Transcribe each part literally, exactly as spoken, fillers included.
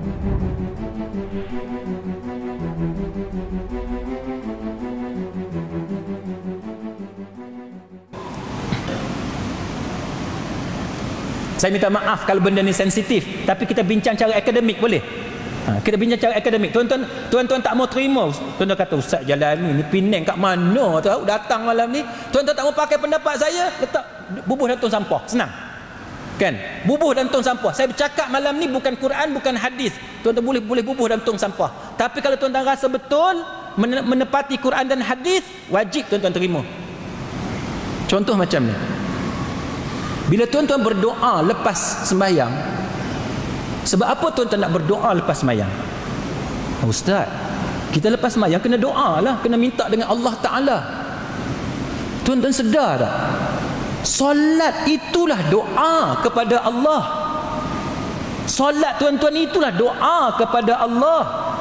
Saya minta maaf kalau benda ni sensitif, tapi kita bincang cara akademik boleh? Ha, kita bincang cara akademik. Tuan-tuan, tuan-tuan tak mau terima. Tuan-tuan kata, Ustaz Jalani ni Penang kat mana tahu datang malam ni. Tuan-tuan tak mau pakai pendapat saya, letak bubuh dalam tong sampah. Senang. Kan? Bubuh dalam tong sampah. Saya bercakap malam ni bukan Quran, bukan hadis. Tuan-tuan boleh boleh bubuh dalam tong sampah. Tapi kalau tuan-tuan rasa betul menepati Quran dan hadis, wajib tuan-tuan terima. Contoh macam ni. Bila tuan-tuan berdoa lepas sembahyang, sebab apa tuan-tuan nak berdoa lepas sembahyang? Ustaz, kita lepas sembahyang kena doa lah, kena minta dengan Allah Ta'ala. Tuan-tuan sedar tak? Solat itulah doa kepada Allah. Solat tuan-tuan itulah doa kepada Allah.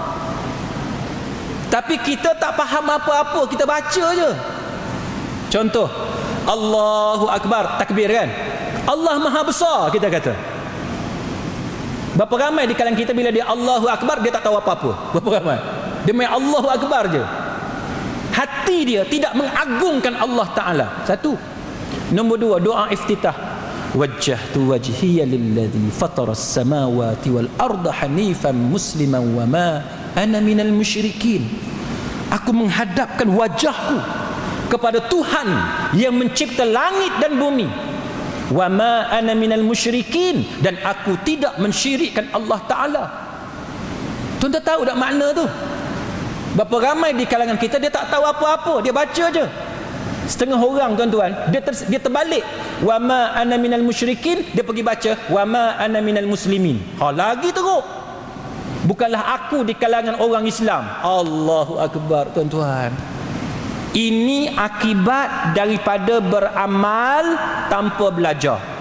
Tapi kita tak faham apa-apa, kita baca je. Contoh, Allahu Akbar, takbir kan? Allah Maha Besar, kita kata. Berapa ramai di kalangan kita bila dia Allahu Akbar, dia tak tahu apa-apa? Berapa ramai? Dia main Allahu Akbar je. Hati dia tidak mengagungkan Allah Ta'ala. Satu. Nombor dua, doa iftitah. Wajjahtu wajhiya lilladhi fataras samawati wal arda hanifan musliman wa ma ana minal musyrikin. Aku menghadapkan wajahku kepada Tuhan yang mencipta langit dan bumi. Wa ma ana minal musyrikin, dan aku tidak mensyirikkan Allah Ta'ala. Tuan-tuan tahu tak makna tu? Berapa ramai di kalangan kita dia tak tahu apa-apa, dia baca je. Setengah orang tuan-tuan, dia ter, dia terbalik. Wa ma ana minal musyrikin, dia pergi baca wa ma ana minal muslimin. Ha, lagi teruk. Bukanlah aku di kalangan orang Islam. Allahu Akbar tuan-tuan. Ini akibat daripada beramal tanpa belajar.